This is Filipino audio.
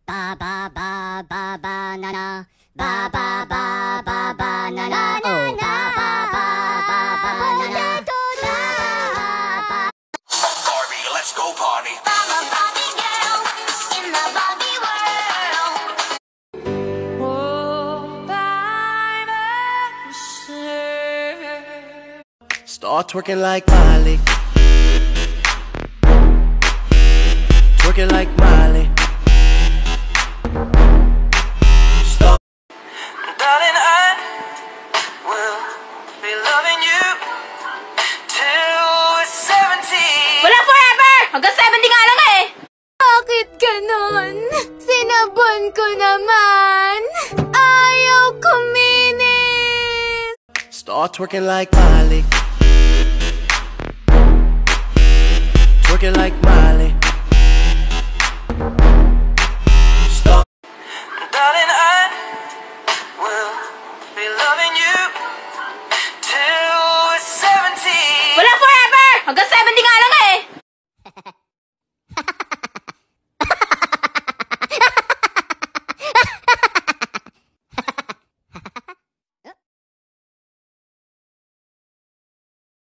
Ba ba ba ba banana. Ba ba ba ba banana. Oh, ba ba ba ba banana. Barbie, let's go party. I'm a Barbie girl in the Barbie world. Oh, by myself. Start twerking like Miley. Twerking like Miley. Start. Darling, I will be loving you till we're 70. Walang forever! Hanggang 70 nga lang eh! Bakit ganon? Sinabon ko naman! Ayaw kuminis! Start twerking like Miley. Twerking like Miley.